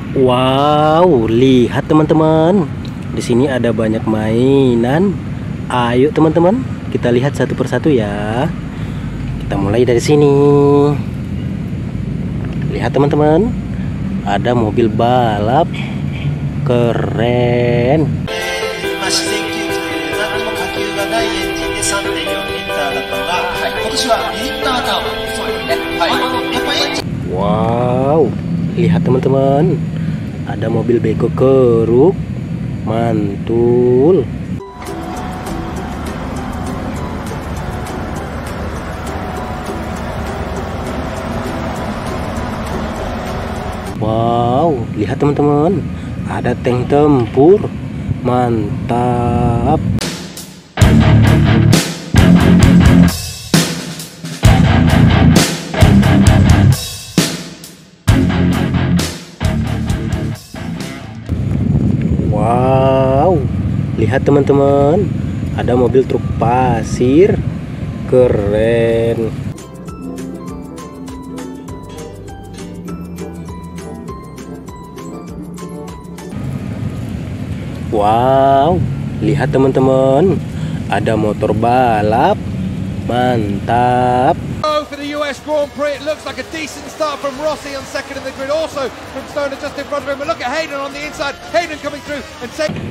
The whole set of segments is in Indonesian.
Wow, lihat teman-teman. Di sini ada banyak mainan. Ayo teman-teman, kita lihat satu persatu ya. Kita mulai dari sini. Lihat teman-teman, ada mobil balap. Keren. Wow, lihat teman-teman, ada mobil beko keruk, mantul. Wow, lihat teman-teman, ada tank tempur, mantap. Wow, lihat teman-teman, ada mobil truk pasir, keren. Wow, lihat teman-teman, ada motor balap, mantap. For the US Grand Prix, it looks like a decent start from Rossi on second in the grid, also from Stoner just in front of him. But look at Hayden on the inside, Hayden coming through and second.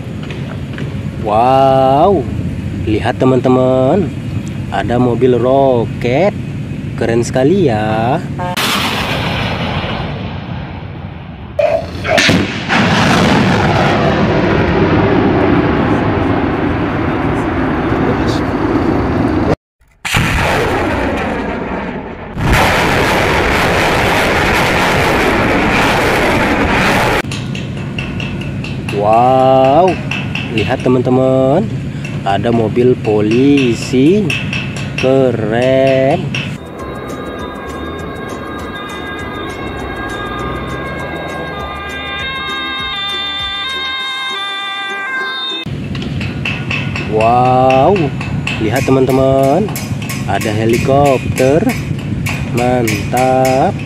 Wow, lihat teman-teman, ada mobil roket, keren sekali ya. Wow, lihat teman-teman, ada mobil polisi, keren. Wow, lihat teman-teman, ada helikopter, mantap.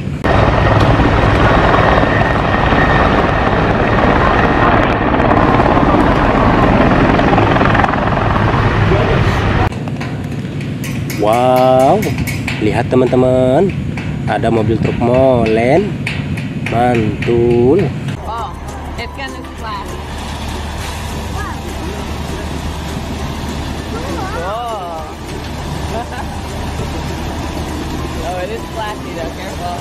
Wow, lihat teman-teman, ada mobil truk molen, mantul. Wow, it's gonna splash. Whoa. Oh, it is splashy though, careful.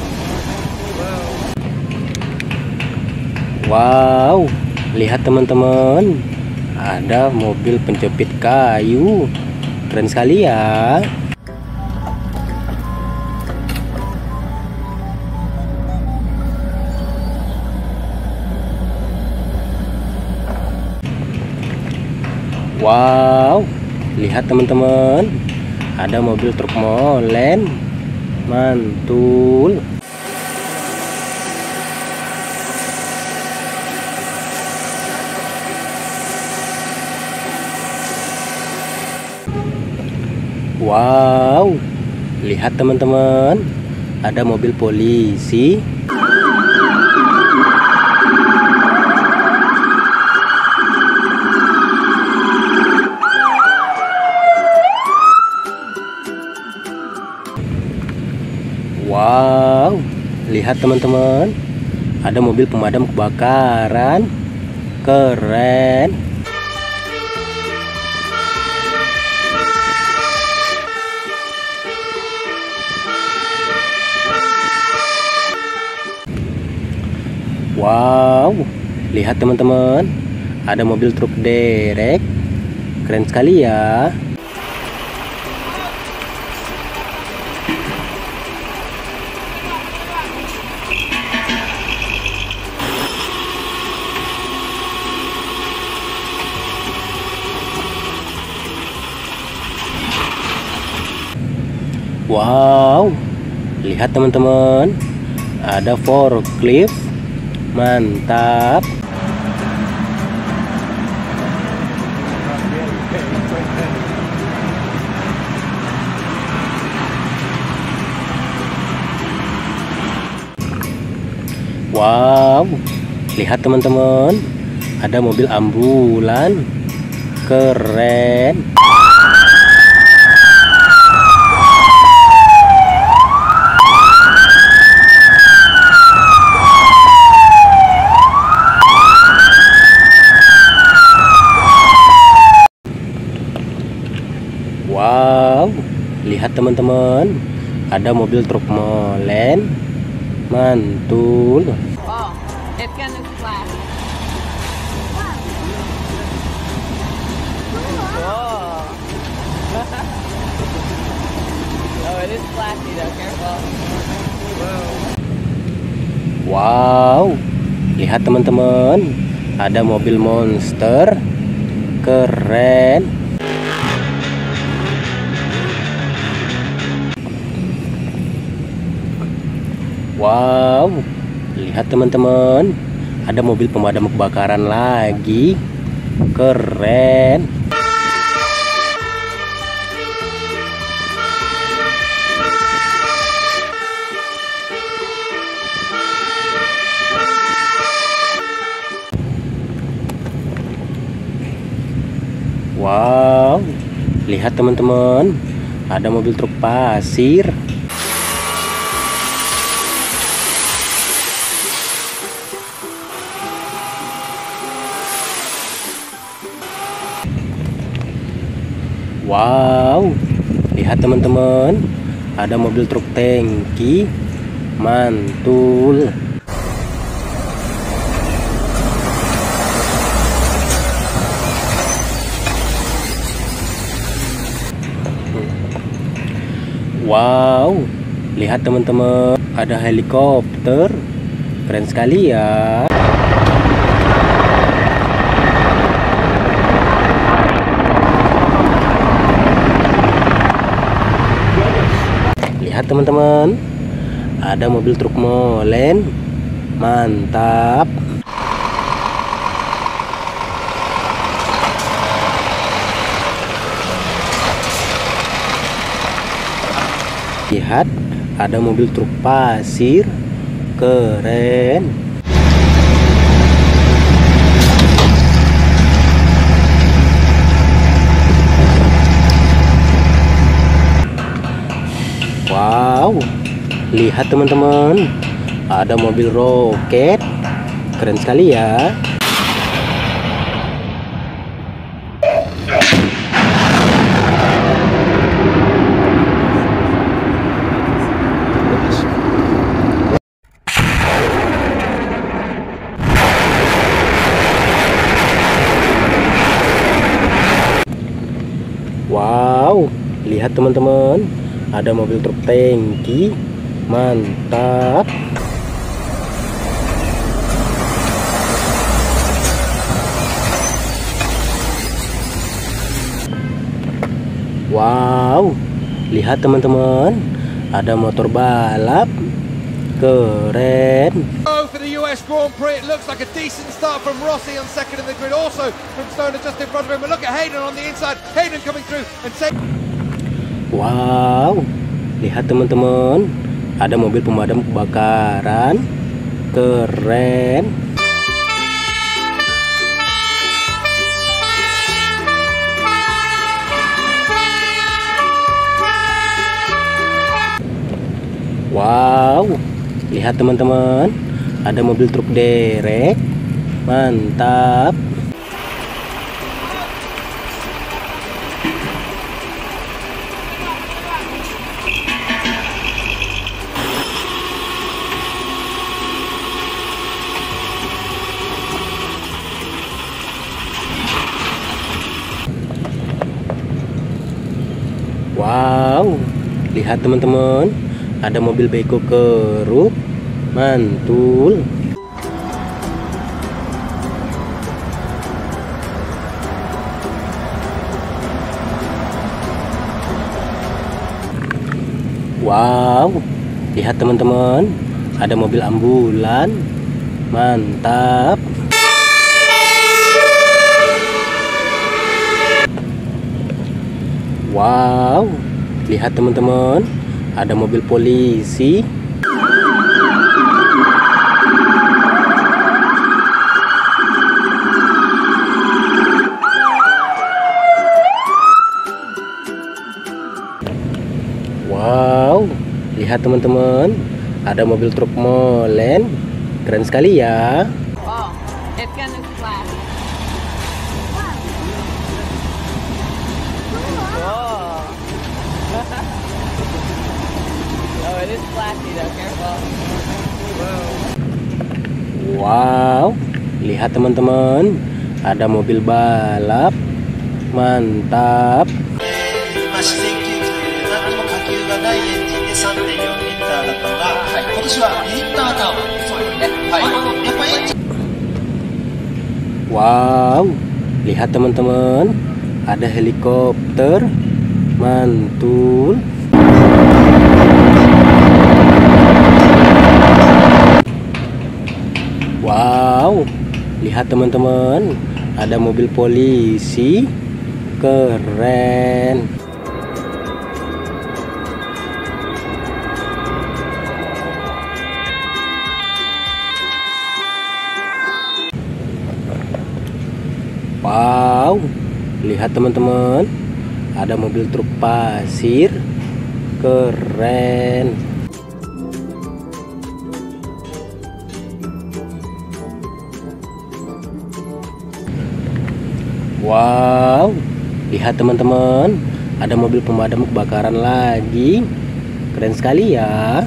Wow, lihat teman-teman, ada mobil penjepit kayu, keren sekali ya. Wow, lihat teman-teman, ada mobil truk molen, mantul. Wow, lihat teman-teman, ada mobil polisi. Wow, lihat teman-teman, ada mobil pemadam kebakaran, keren. Wow, lihat teman-teman, ada mobil truk derek, keren sekali ya. Wow, lihat teman-teman, ada forklift, mantap. Wow, lihat teman-teman, ada mobil ambulan, keren. Wow, lihat teman-teman, ada mobil truk molen, mantul. Oh, it's gonna splash. Whoa. Oh, it is splashy though, careful. Wow, lihat teman-teman, ada mobil monster, keren. Wow, lihat teman-teman, ada mobil pemadam kebakaran lagi, keren. Wow, lihat teman-teman, ada mobil truk pasir. Wow, lihat teman-teman, ada mobil truk tangki, mantul. Wow, lihat teman-teman, ada helikopter, keren sekali ya. Lihat teman-teman, ada mobil truk molen, mantap. Lihat, ada mobil truk pasir, keren. Wow, lihat teman-teman, ada mobil roket, keren sekali ya. Wow, lihat teman-teman, ada mobil truk tangki, mantap. Wow, lihat teman-teman, ada motor balap, keren. For the US Grand Prix, it looks like a decent start from Rossi on second in the grid, also from Stoner just in front of him. But look at Hayden on the inside, Hayden coming through and Wow, lihat teman-teman, ada mobil pemadam kebakaran, keren. Wow, lihat teman-teman, ada mobil truk derek, mantap. Wow, lihat teman-teman, ada mobil beko keruk, mantul. Wow, lihat teman-teman, ada mobil ambulan, mantap. Wow, lihat teman-teman, ada mobil polisi. lihat teman-teman, ada mobil truk molen, keren sekali ya. Oh, it's gonna splash. Whoa. Oh, it is splashy though, careful. Wow, lihat teman-teman, ada mobil balap, mantap. 今試験級という何も火球がないエンジンで3.4リッターだったのが、今年は2リッターターボ。そうですね。はい。やっぱエンジン Wow, lihat teman-teman, ada helikopter, mantul. Wow, lihat teman-teman, ada mobil polisi, keren. Wow, lihat teman-teman, ada mobil truk pasir, keren. Wow, lihat teman-teman, ada mobil pemadam kebakaran lagi, keren sekali ya.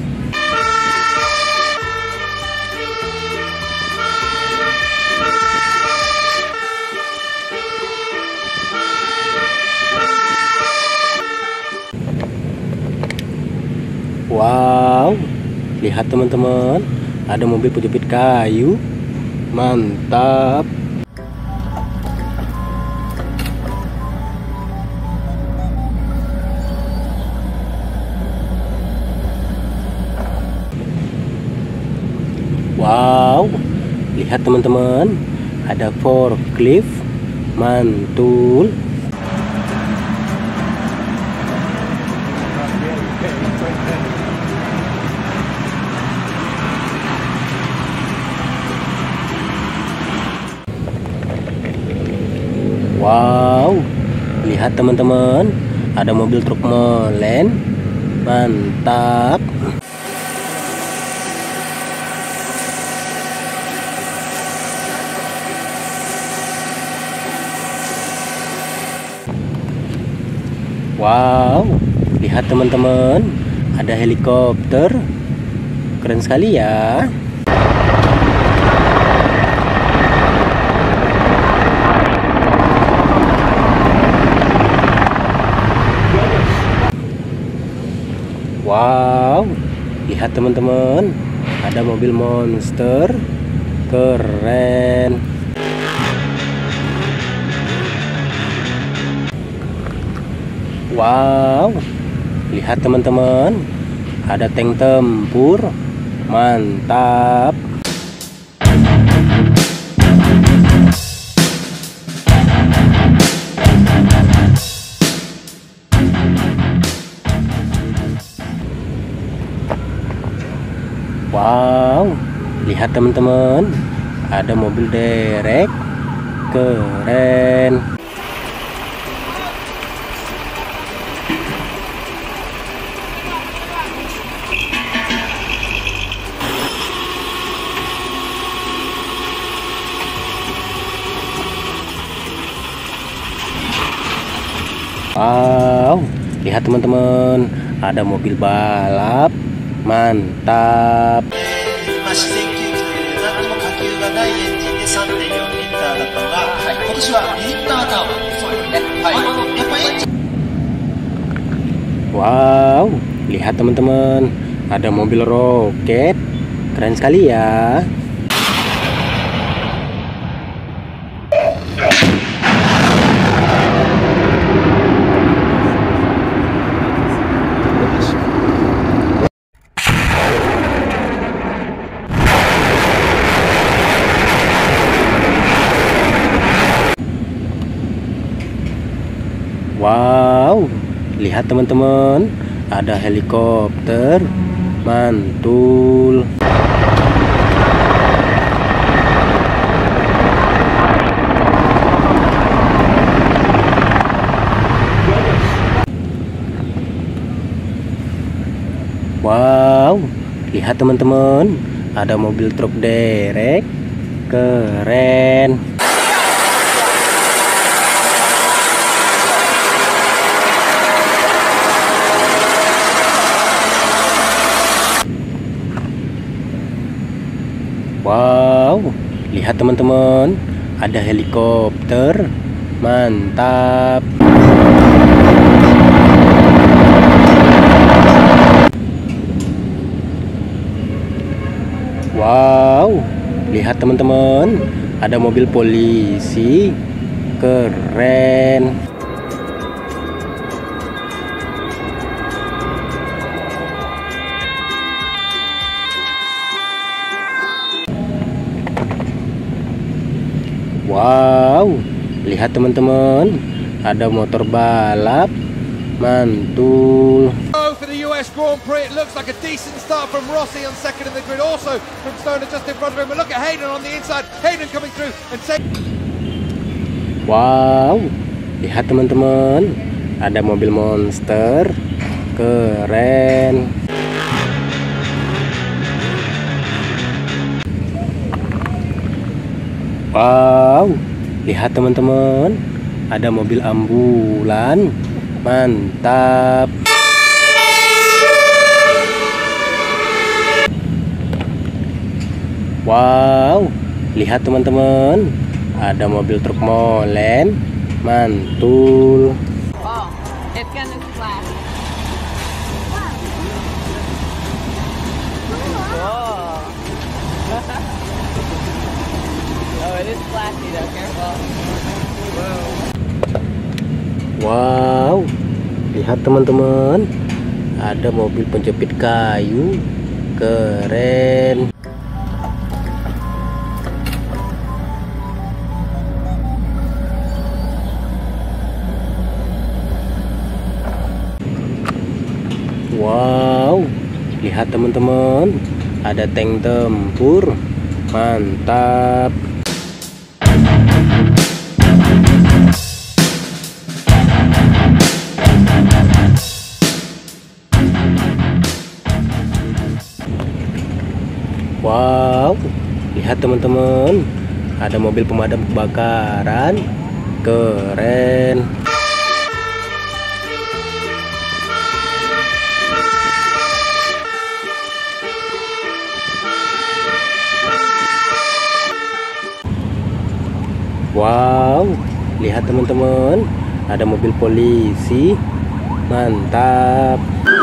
Wow, lihat teman-teman, ada mobil penjepit kayu, mantap. Wow, lihat teman-teman, ada forklift, mantul. Wow, lihat teman-teman, ada mobil truk molen, mantap. Wow, lihat teman-teman, ada helikopter, keren sekali ya. Wow, lihat teman-teman, ada mobil monster, keren. Wow, lihat teman-teman, ada tank tempur, mantap. Wow, lihat teman-teman, ada mobil derek, keren. Wow, lihat teman-teman, ada mobil balap, mantap. 今試験級という何も火球がないエンジンで3.4リッターだったのが、今年は2リッターターボ。そうですね。はい。やっぱエンジン Wow, lihat teman-teman, ada mobil roket, keren sekali ya. Wow, lihat teman-teman, ada helikopter, mantul. Wow. lihat teman-teman, ada mobil truk derek, keren. Wow, lihat teman-teman, ada helikopter, mantap. Wow, lihat teman-teman, ada mobil polisi, keren. Wow, lihat teman-teman, ada motor balap, mantul. For the US Grand Prix, it looks like a decent start from Rossi on second in the grid, also from Stoner just in front of him. But look at Hayden on the inside. Hayden coming through and wow, lihat teman-teman, ada mobil monster, keren. Wow, lihat teman-teman, ada mobil ambulan, mantap. Wow, lihat teman-teman, ada mobil truk molen, mantul. Oh, it's gonna splash. Whoa. Oh, it is splashy though, careful. Whoa. Wow, lihat teman-teman, ada mobil penjepit kayu, keren. Wow, lihat teman-teman, ada tank tempur, mantap. Wow, lihat teman-teman, ada mobil pemadam kebakaran, keren. Wow, lihat teman-teman, ada mobil polisi, mantap.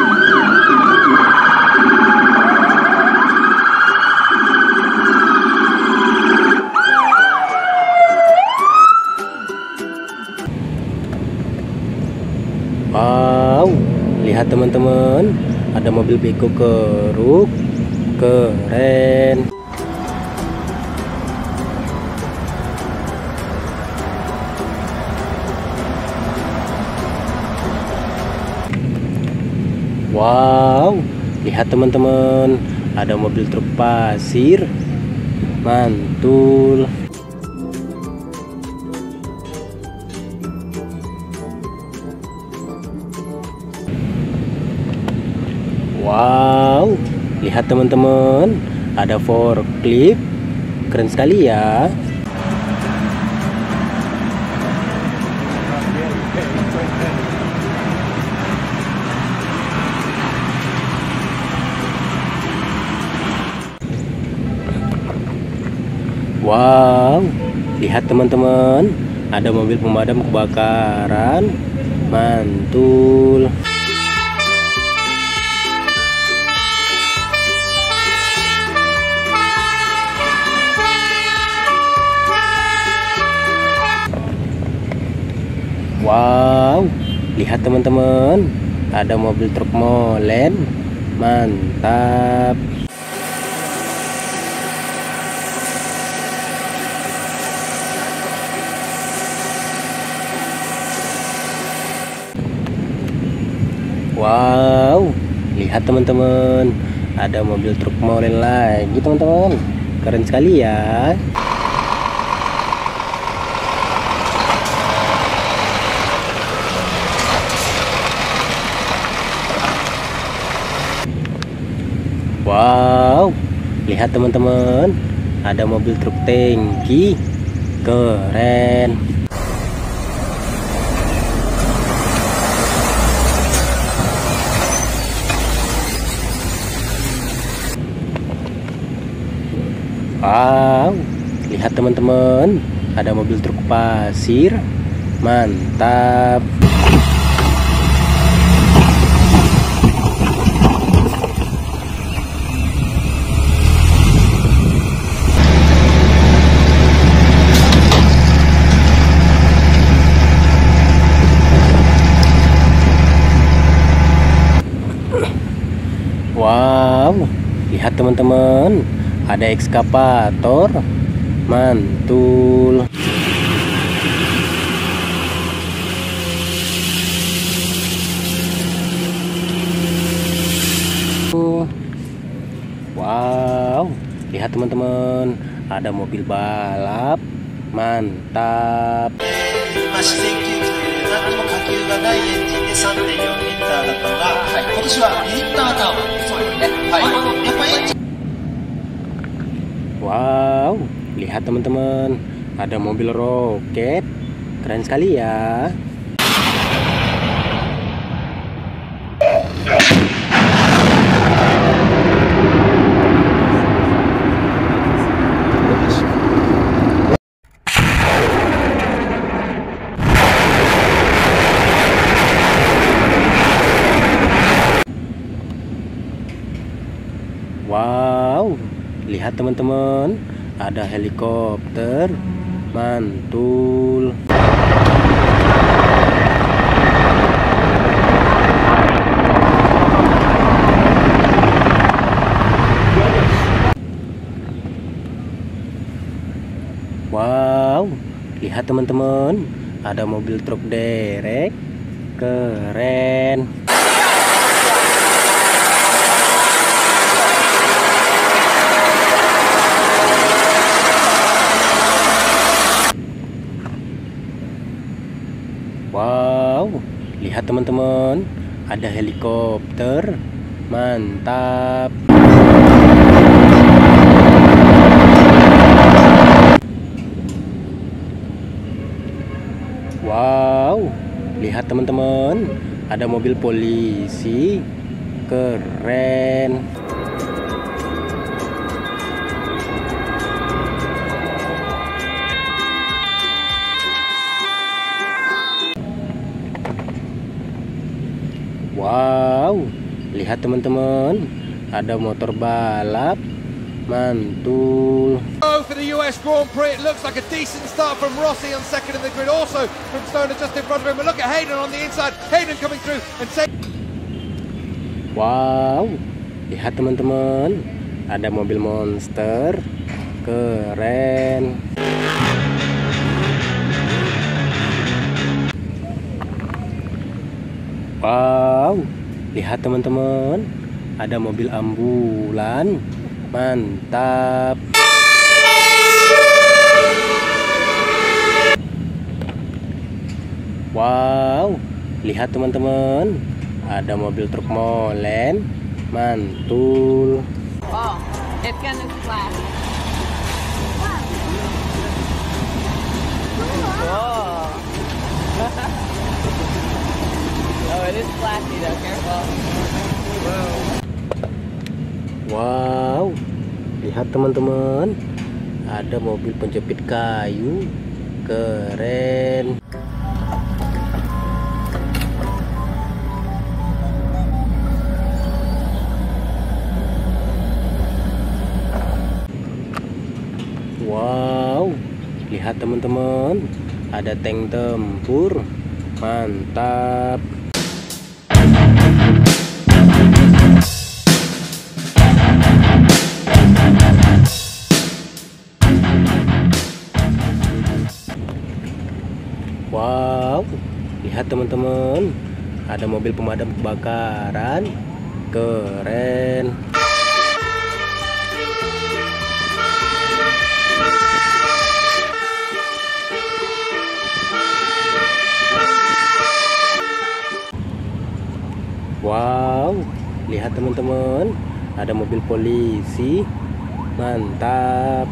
Wow, lihat teman-teman, ada mobil beko keruk, keren. Wow, lihat teman-teman, ada mobil truk pasir, mantul. Wow, lihat teman-teman, ada forklift, keren sekali ya. Wow, lihat teman-teman, ada mobil pemadam kebakaran, mantul. Wow, lihat teman-teman, ada mobil truk molen, mantap. Wow, lihat teman-teman, ada mobil truk molen lagi teman-teman, keren sekali ya. Wow. lihat teman-teman, ada mobil truk tangki, keren. Wow, lihat teman-teman, ada mobil truk pasir, mantap. Wow, lihat teman-teman, ada ekskavator, mantul. Wow, lihat teman-teman, ada mobil balap, mantap. 何も火球がないエンジンで 3.4 リッターだったのが、今年は2リッターターボ。そうですね。やっぱエンジン Wow, lihat teman-teman, ada mobil roket, keren sekali ya. Wow, lihat teman-teman, ada helikopter, mantul. Wow, lihat teman-teman, ada mobil truk derek, keren. Wow, lihat teman-teman, ada helikopter, mantap. Wow, lihat teman-teman, ada mobil polisi, keren. Wow, lihat teman-teman, ada motor balap, mantul. For the US Grand Prix, it looks like a decent start from Rossi on second in the grid, also from Stoner just in front of him. But look at Hayden on the inside, Hayden coming through and Wow, lihat teman-teman, ada mobil monster, keren. Wow, lihat teman-teman, ada mobil ambulan, mantap. Wow, lihat teman-teman, ada mobil truk molen, mantul. Oh, it's gonna splash. Whoa. Oh, it is splashy though, careful. Whoa. Wow, lihat teman-teman, ada mobil penjepit kayu, keren. Wow, lihat teman-teman, ada tank tempur, mantap. Wow, lihat teman-teman, ada mobil pemadam kebakaran, keren. Wow, lihat teman-teman, ada mobil polisi, Mantap.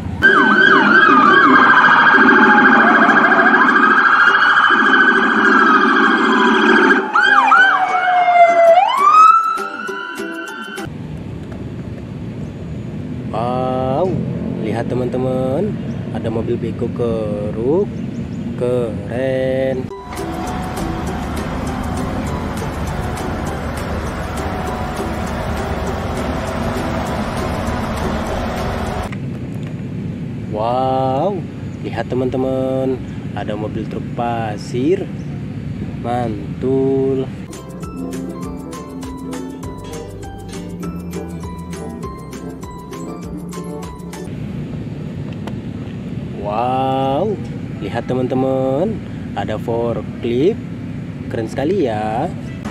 Wow, lihat teman-teman, ada mobil beko keruk, keren. Wow, lihat teman-teman, ada mobil truk pasir, mantul. Wow, lihat teman-teman, ada forklift, keren sekali ya.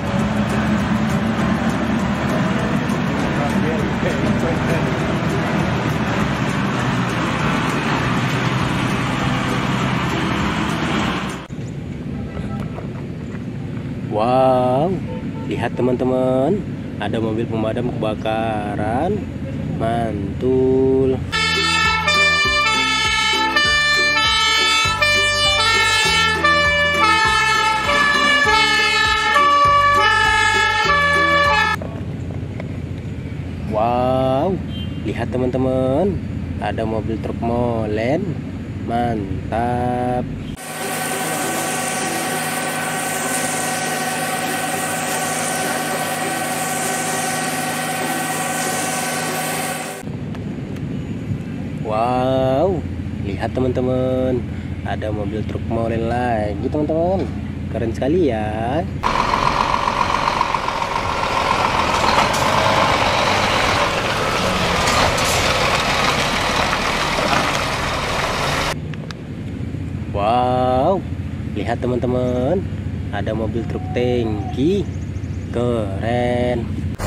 Wow, lihat teman-teman, ada mobil pemadam kebakaran, mantul. Wow, lihat teman-teman, ada mobil truk molen, mantap. Wow, lihat teman-teman, ada mobil truk molen lagi teman-teman, keren sekali ya. Wow, lihat teman-teman, ada mobil truk tangki, keren.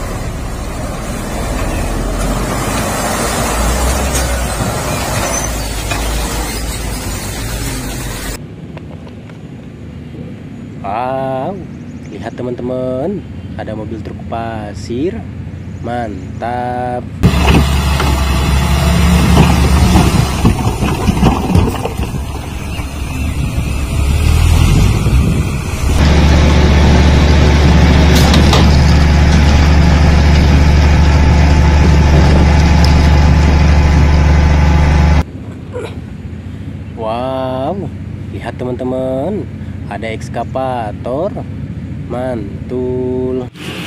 Wow, lihat teman-teman, ada mobil truk pasir, mantap. Wow, lihat teman-teman, ada ekskavator, mantul.